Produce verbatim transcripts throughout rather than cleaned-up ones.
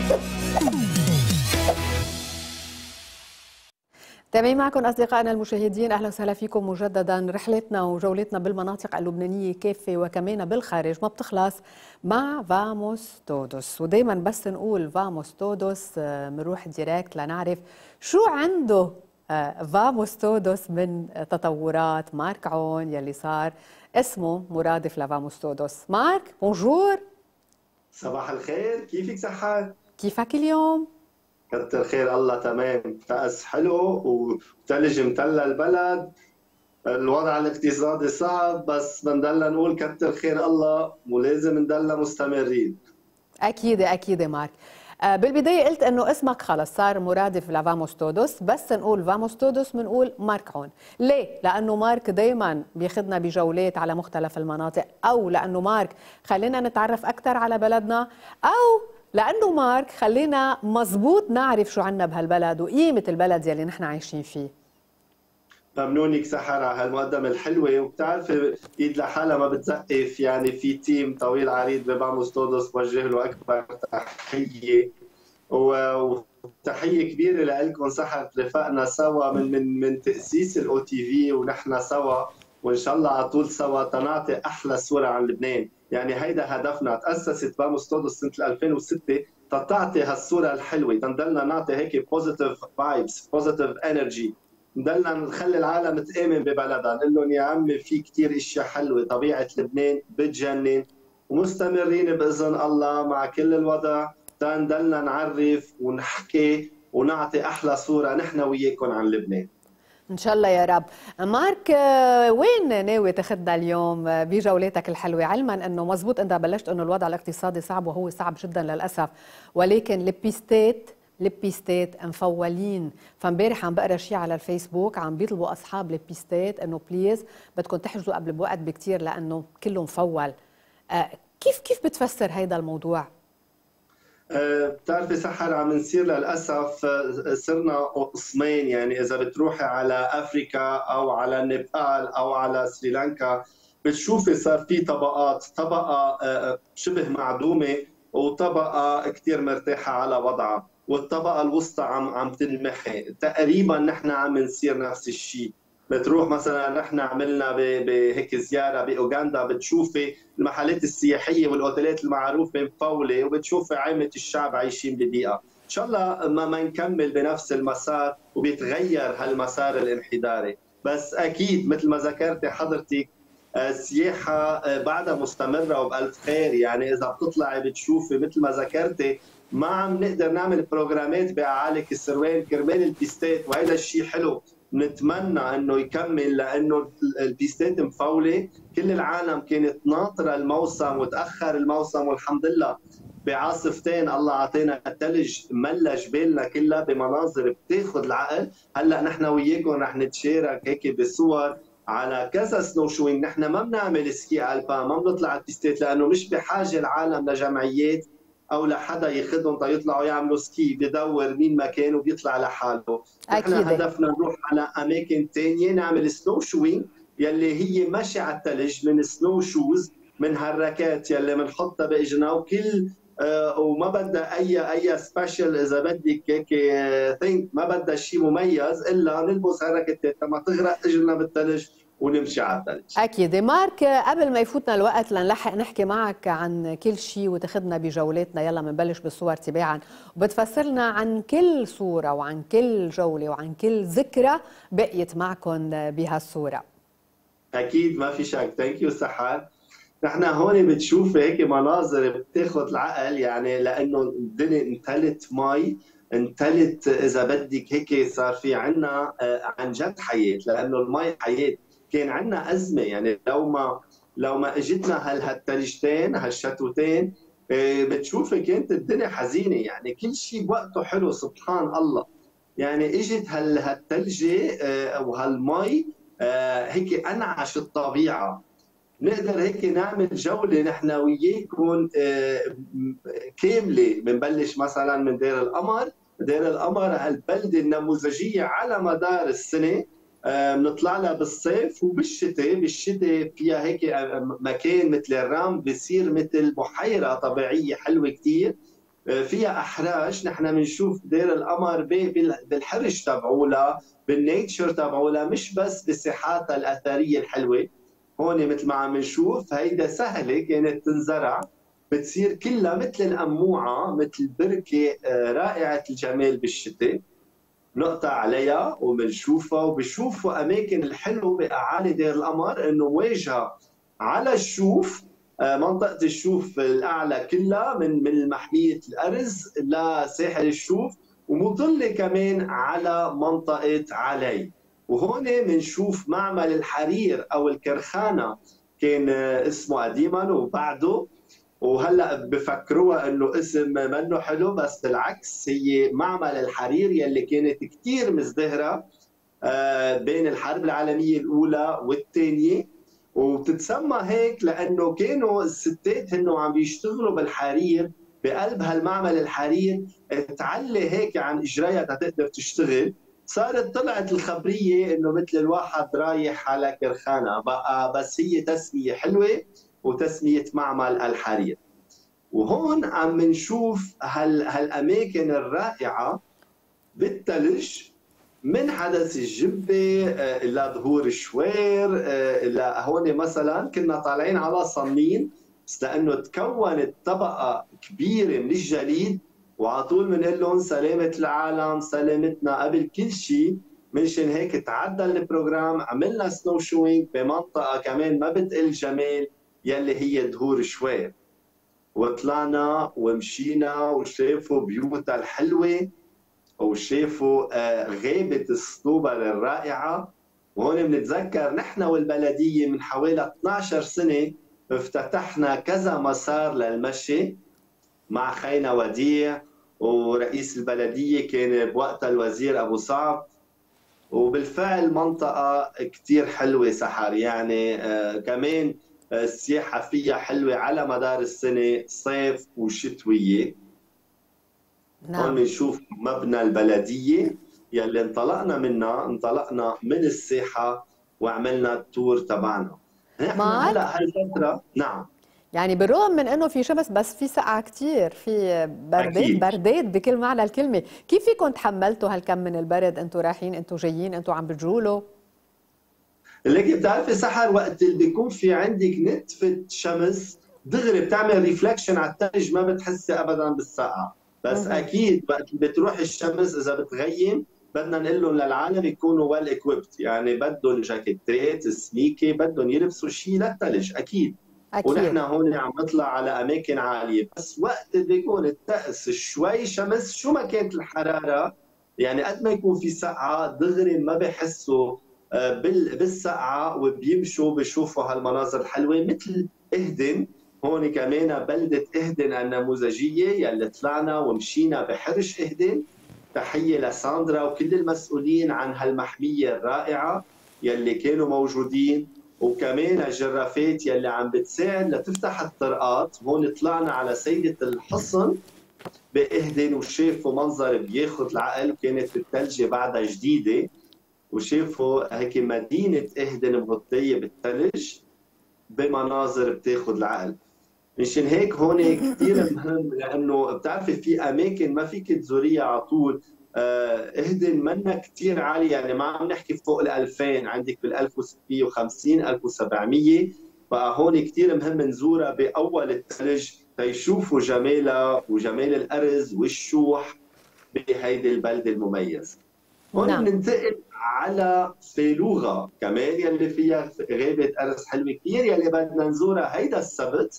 تابعين معكم أصدقائنا المشاهدين، أهلا وسهلا فيكم مجددا. رحلتنا وجولتنا بالمناطق اللبنانية كافة وكمان بالخارج ما بتخلص مع فاموس تودوس، ودايما بس نقول فاموس تودوس بنروح ديريكت لنعرف شو عنده فاموس تودوس من تطورات مارك عون يلي صار اسمه مرادف لفاموس تودوس. مارك بونجور. صباح الخير، كيفك سحر؟ كيفك اليوم؟ كتر خير الله تمام، فأس حلو وثلج متلى البلد. الوضع الاقتصادي صعب بس بنضل نقول كتر خير الله ولازم نضل مستمرين. أكيد أكيد مارك. بالبداية قلت أنه اسمك خلص صار مرادف لفاموس تودوس، بس نقول فاموس تودوس بنقول مارك عون. ليه؟ لأنه مارك دايما بياخذنا بجولات على مختلف المناطق، أو لأنه مارك خلينا نتعرف أكثر على بلدنا، أو لأنه مارك خلينا مزبوط نعرف شو عنا بهالبلد وقيمة البلد يلي نحن عايشين فيه. ممنونك سحر على هالمقدمة الحلوة، وبتعرفي ايد لحالها ما بتزقف، يعني في تيم طويل عريض بفاموس تودوس بوجه له أكبر تحية، وتحية كبيرة لكم سحر. رفقنا سوا من من من تأسيس الاو تي في ونحن سوا، وان شاء الله على طول سوا تنعطي احلى صورة عن لبنان. يعني هيدا هدفنا. تأسست فاموس تودوس سنة ألفين وستة تتعطي هالصورة الحلوة، تنضلنا نعطي هيك بوزيتيف فايبس، بوزيتيف انرجي، نضلنا نخلي العالم تآمن ببلدها، نقول لهم يا عمي في كثير اشياء حلوة، طبيعة لبنان بتجنن، ومستمرين بإذن الله مع كل الوضع تنضلنا نعرف ونحكي ونعطي أحلى صورة نحن وياكم عن لبنان. إن شاء الله يا رب. مارك وين ناوي تاخذنا اليوم بجولاتك الحلوة؟ علما أنه مزبوط أنت بلشت أنه الوضع الاقتصادي صعب، وهو صعب جدا للأسف، ولكن البيستات البيستات مفولين. فامبارح عم بقرا شيء على الفيسبوك عم بيطلبوا أصحاب البيستات أنه بليز بدكم تحجزوا قبل بوقت بكتير لأنه كله مفول. كيف كيف بتفسر هيدا الموضوع؟ بتعرفي سحر عم نصير للاسف صرنا قسمين، يعني اذا بتروحي على افريكا او على نيبال او على سريلانكا بتشوفي صار في طبقات، طبقه شبه معدومه وطبقه كثير مرتاحه على وضعها، والطبقه الوسطى عم عم تنمحي. تقريبا نحن عم نصير نفس الشيء. بتروح مثلا نحن عملنا بهيك زياره باوغندا، بتشوفي المحلات السياحيه والاوتيلات المعروفه مفوله، وبتشوفي عامه الشعب عايشين ببيئه. ان شاء الله ما, ما نكمل بنفس المسار وبيتغير هالمسار الانحداري، بس اكيد مثل ما ذكرتي حضرتك السياحه بعدها مستمره وبالف خير. يعني اذا بتطلعي بتشوفي مثل ما ذكرتي ما عم نقدر نعمل بروجرامات باعالي كسروان كرمال البيستات، وهذا الشيء حلو. نتمنى انه يكمل لانه البيستات مفوله، كل العالم كانت ناطره الموسم وتاخر الموسم، والحمد لله بعاصفتين الله اعطينا الثلج ملى جبالنا كلها بمناظر بتاخذ العقل. هلا نحن وياكم رح نتشارك هيك بصور على كذا سنو شوينج. نحن ما بنعمل سكي البان، ما بنطلع على البيستات لانه مش بحاجه العالم لجمعيات او لحدا ياخذهم تيطلعوا يعملوا سكي، بدور مين مكان وبيطلع لحاله. نحن هدفنا نروح على اماكن ثانيه نعمل سنو شوينج يلي هي مشي على الثلج، من سنو شوز، من هالركات يلي بنحطها باجرنا، وكل آه وما بدها اي اي سبيشال اذا بدك هيك ثينك، ما بدها شيء مميز الا نلبس هالركتات لما تغرق اجرنا بالثلج ونمشي على الثلج. اكيد. مارك قبل ما يفوتنا الوقت لنلحق نحكي معك عن كل شيء وتاخذنا بجولاتنا، يلا بنبلش بالصور تباعا وبتفسر لنا عن كل صوره وعن كل جوله وعن كل ذكرى بقيت معكم بهالصوره. اكيد ما في شك. ثانك يو سحر. نحن هون بتشوفي هيك مناظر بتاخذ العقل، يعني لانه الدنيا انتلت مي، انتلت اذا بدك هيك صار في عنا عن جد حياه، لانه المي حياه. كان عنا ازمه، يعني لو ما لو ما اجتنا هالثلجتين هالشتوتين بتشوفي كانت الدنيا حزينه. يعني كل شيء بوقته حلو سبحان الله. يعني اجت هالثلجه وهالمي هيك انعش الطبيعه. نقدر هيك نعمل جوله نحن وياكم كامله. بنبلش مثلا من دير القمر. دير القمر هالبلده النموذجيه على مدار السنه، بنطلع لها بالصيف وبالشتاء. بالشتاء فيها هيك مكان مثل الرام بصير مثل بحيره طبيعيه حلوه كثير، فيها احراج. نحن بنشوف دير القمر بالحرج تبعولها، بالنيتشر تبعولها، مش بس بساحاتها الاثريه الحلوه. هون مثل ما عم نشوف هيدا سهله كانت تنزرع، بتصير كلها مثل القموعه، مثل بركه رائعه الجمال بالشتاء. نقطع عليها وبنشوفها، وبشوفوا اماكن الحلو باعالي دير القمر انه واجهه على الشوف. منطقه الشوف الاعلى كلها من من محميه الارز لساحل الشوف، ومطله كمان على منطقه علي. وهون بنشوف معمل الحرير او الكرخانه، كان اسمه قديما وبعده، وهلا بفكروها انه اسم منه حلو، بس بالعكس هي معمل الحرير يلي كانت كثير مزدهره بين الحرب العالميه الاولى والثانيه. وبتتسمى هيك لانه كانوا الستات هن عم بيشتغلوا بالحرير بقلب هالمعمل الحرير، تعلي هيك عن اجريها تقدر تشتغل. صارت طلعت الخبريه انه مثل الواحد رايح على كرخانه بقى، بس هي تسميه حلوه وتسميه معمل الحرير. وهون عم نشوف هال هالاماكن الرائعه بالثلج، من حدث الجبه لظهور الشوير. لهون مثلا كنا طالعين على صمين، بس لانه تكونت طبقه كبيره من الجليد، وعلى طول بنقول لهم سلامه العالم، سلامتنا قبل كل شيء. منشان هيك تعدل البروجرام، عملنا سنو شوينج بمنطقه كمان ما بتقل جمال يلي هي دهور شوير. وطلعنا ومشينا وشافوا بيوتها الحلوه، وشافوا غابه الصنوبر الرائعه. وهون بنتذكر نحن والبلديه من حوالي اثنعش سنه افتتحنا كذا مسار للمشي مع خينا وديع، ورئيس البلديه كان بوقتها الوزير ابو صعب. وبالفعل منطقه كثير حلوه سحر، يعني كمان السياحة فيها حلوة على مدار السنة، صيف وشتوية. نعم. هون بنشوف مبنى البلدية يلي انطلقنا منها، انطلقنا من الساحة وعملنا التور تبعنا. نحن هلا هالفترة نعم، يعني بالرغم من انه في شمس بس في سقعة كتير، في بردات أكيد. بردات بكل معنى الكلمة. كيف فيكم تحملتوا هالكم من البرد؟ انتوا رايحين، انتوا جايين، انتوا عم بتجولوا؟ لكن بتعرفي سحر، وقت اللي بيكون في عندك نتفة شمس دغري بتعمل ريفلكشن على الثلج، ما بتحسي ابدا بالسقعه. بس اكيد وقت اللي بتروح الشمس اذا بتغيم، بدنا نقول لهم للعالم يكونوا ويل ايكويبت، يعني بدهم جاكيتات سميكه، بدهم يلبسوا شيء للثلج اكيد. اكيد. ونحن هون عم نطلع على اماكن عاليه، بس وقت اللي بيكون الطقس شوي شمس شو ما كانت الحراره، يعني قد ما يكون في سقعه دغري ما بحسوا بالسقعه، وبيمشوا بيشوفوا هالمناظر الحلوه مثل اهدن. هون كمان بلده اهدن النموذجيه يلي طلعنا ومشينا بحرش اهدن. تحيه لساندرا وكل المسؤولين عن هالمحميه الرائعه يلي كانوا موجودين، وكمان الجرافات يلي عم بتساعد لتفتح الطرقات. هون طلعنا على سيده الحصن باهدن وشافوا منظر بياخذ العقل، كانت الثلجه بعدها جديده، وشافوا هيك مدينة اهدن مغطية بالثلج بمناظر بتاخذ العقل. مشان هيك هون كثير مهم، لانه بتعرفي في اماكن ما فيك تزوريها على طول. اهدن منا كثير عالي، يعني ما عم نحكي فوق ال ألفين، عندك بال ألف وستمية وخمسين ألف وسبعمية. بقى هون كثير مهم نزورها باول الثلج تيشوفوا جمالها وجمال الارز والشوح بهيدي البلده المميزه. هون نعم. بننتقل على فيلوغا كمان يلي فيها غابة أرز حلوة كثير يلي بدنا نزورها هيدا السبت.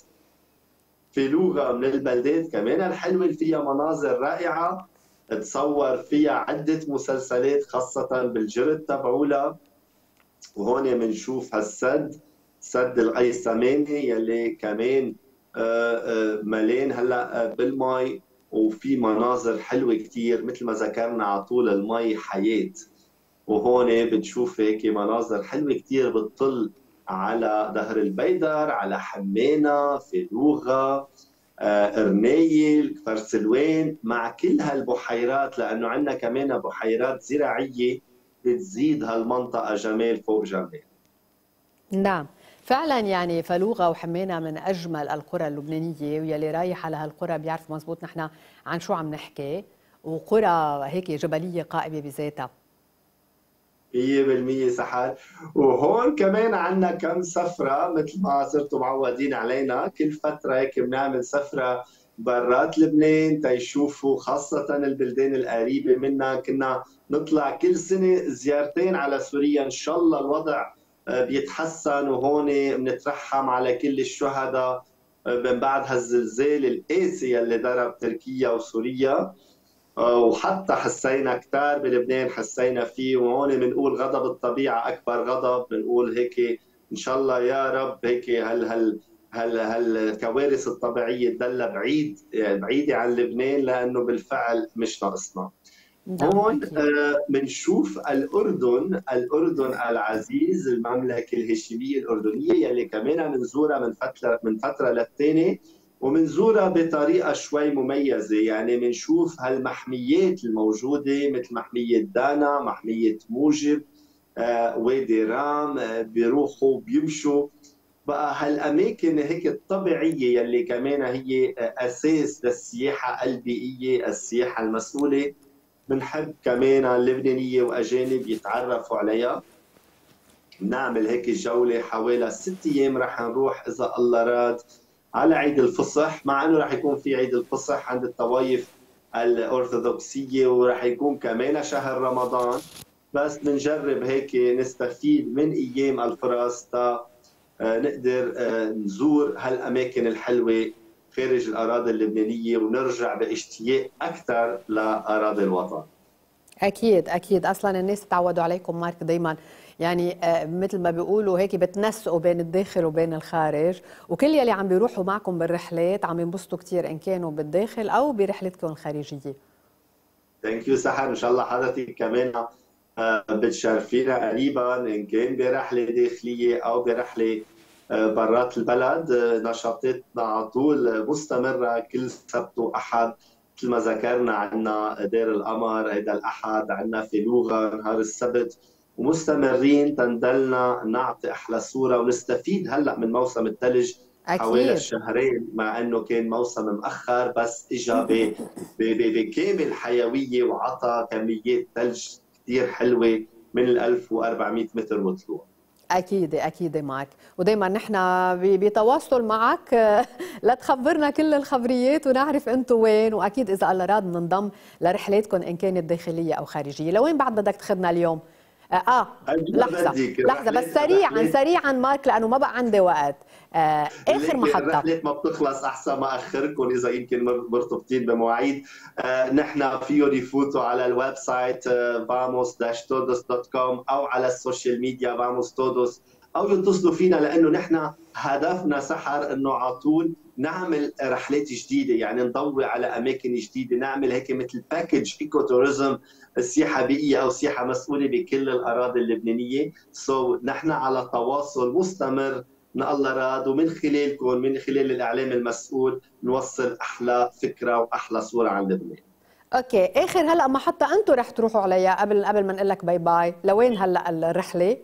فيلوغا من البلدات كمان الحلوة اللي فيها مناظر رائعة، تصور فيها عدة مسلسلات خاصة بالجرد تبعولها. وهون بنشوف هالسد، سد القيسماني يلي كمان مليان هلا بالمي، وفي مناظر حلوه كثير مثل ما ذكرنا، على طول المي حياه. وهون بتشوف هيك مناظر حلوه كثير بتطل على ظهر البيدر، على حمينة، فيلوغا، ارنيل، فرسلوين، مع كل هالبحيرات، لانه عندنا كمان بحيرات زراعيه بتزيد هالمنطقه جمال فوق جمال. نعم. فعلا يعني فلوغة وحمينا من أجمل القرى اللبنانية، ويلي رايح على هالقرى بيعرف مزبوط نحن عن شو عم نحكي، وقرى هيك جبلية قائمة بذاتها. مية بالمية سحر. وهون كمان عنا كم سفرة مثل ما صرتوا معودين علينا، كل فترة هيك بنعمل سفرة برات لبنان تيشوفوا خاصة البلدان القريبة منا. كنا نطلع كل سنة زيارتين على سوريا، إن شاء الله الوضع آه، بيتحسن، وهون بنترحم على كل الشهداء آه، من بعد هالزلزال القاسي اللي ضرب تركيا وسوريا. آه، وحتى حسينا كتار بلبنان، حسينا فيه. وهون بنقول غضب الطبيعة أكبر غضب، بنقول هيك إن شاء الله يا رب هيك هال هال هال هالكوارث الطبيعية تضل بعيد، يعني بعيدة عن لبنان، لأنه بالفعل مش ناقصنا. نعم هون أكيد. بنشوف آه الأردن، الأردن العزيز، المملكة الهاشمية الأردنية يلي كمان بنزورها من فترة من فترة للتانية، ومنزورها بطريقة شوي مميزة. يعني بنشوف هالمحميات الموجودة مثل محمية دانا، محمية موجب، آه، وادي رام، آه، بيروحوا بيمشوا بقى هالأماكن هيك الطبيعية يلي كمان هي آه، أساس للسياحة البيئية، السياحة المسؤولة. بنحب كمان اللبنانية وأجانب يتعرفوا عليها. بنعمل هيك جولة حوالي ست أيام، رح نروح إذا الله راد على عيد الفصح، مع أنه رح يكون في عيد الفصح عند الطوائف الأرثوذكسية، ورح يكون كمان شهر رمضان. بس بنجرب هيك نستفيد من أيام الفرص تا آه، نقدر آه، نزور هالأماكن الحلوة خارج الأراضي اللبنانية، ونرجع باشتياق أكثر لأراضي الوطن. أكيد أكيد، أصلا الناس تعودوا عليكم مارك دايما، يعني آه، مثل ما بيقولوا هيك بتنسقوا بين الداخل وبين الخارج، وكل يلي عم بيروحوا معكم بالرحلات عم ينبسطوا كثير إن كانوا بالداخل أو برحلتكم الخارجية. ثانك يو سحر. ان شاء الله حضرتك كمان آه، بتشرفينا قريبا، ان كان برحله داخليه او برحله آه، برات البلد. آه، نشاطاتنا على طول مستمره كل سبت واحد. مثل ما ذكرنا عندنا دير القمر هيدا الاحد، عندنا فلوغه نهار السبت، ومستمرين تندلنا نعطي احلى صوره ونستفيد هلا من موسم الثلج حوالي أكيد. الشهرين، مع انه كان موسم مأخر بس اجى بكامل حيويه وعطى كميات ثلج كثير حلوه من ال ألف وأربعمية متر وطلوع. أكيد أكيد معك، ودايما نحن بتواصل معك لا تخبرنا كل الخبريات ونعرف أنتم وين، وأكيد إذا الله راد بننضم لرحلاتكم إن كانت داخلية أو خارجية. لوين بعد بدك تاخذنا اليوم؟ آه, آه لحظة بدك لحظة بس الرحلات سريعا الرحلات سريعا مارك لأنه ما بقى عندي وقت. آه آخر ليك محطة. الرحلات ما بتخلص، احسن ما اخركم اذا يمكن مرتبطين بمواعيد. آه نحن فيهم يفوتوا على الويب سايت آه vamos dash todos دوت كوم او على السوشيال ميديا vamos todos، او يتصلوا فينا، لانه نحن هدفنا سحر انه على طول نعمل رحلات جديده، يعني نضوي على اماكن جديده، نعمل هيك مثل باكج ايكو توريزم، سياحه بيئيه او سياحه مسؤوله بكل الاراضي اللبنانيه. سو so, نحن على تواصل مستمر من الله راد، ومن خلالكم من خلال الاعلام المسؤول نوصل احلى فكره واحلى صوره عن لبنان. اوكي، اخر هلا محطة انتم رح تروحوا عليها قبل قبل ما نقول لك باي باي، لوين هلا الرحلة؟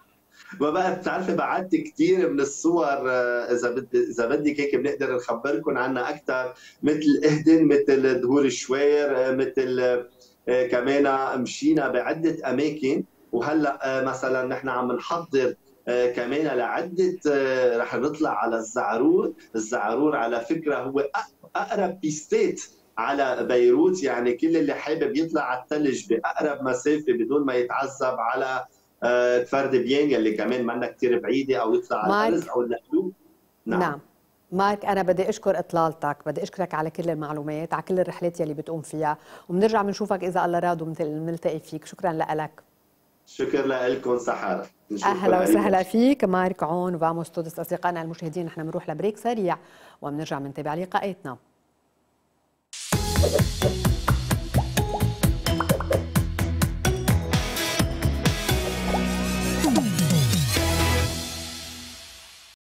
وبقى بتعرفي بعدت كثير من الصور، آه، اذا بدي اذا بدك هيك بنقدر نخبركم عنها اكثر، مثل اهدن، مثل دهور الشوير، آه، مثل آه، كمان مشينا بعده اماكن. وهلا مثلا نحن عم نحضر كمان لعده، رح نطلع على الزعرور. الزعرور على فكره هو اقرب بيستات على بيروت، يعني كل اللي حابب يطلع على الثلج باقرب مسافه بدون ما يتعذب على فرد بيان اللي كمان منا كثير بعيده، او يطلع على الارز مارك. او اللحلوب. نعم نعم مارك، أنا بدي أشكر إطلالتك، بدي أشكرك على كل المعلومات، على كل الرحلات يلي بتقوم فيها، وبنرجع بنشوفك إذا الله راد وبنلتقي فيك. شكرا لك. شكرا لكم سحر، نشوفكم أهلا قريبا. وسهلا فيك مارك عون. وفاموس تودس أصدقائنا المشاهدين، نحن بنروح لبريك سريع وبنرجع بنتابع لقاءاتنا.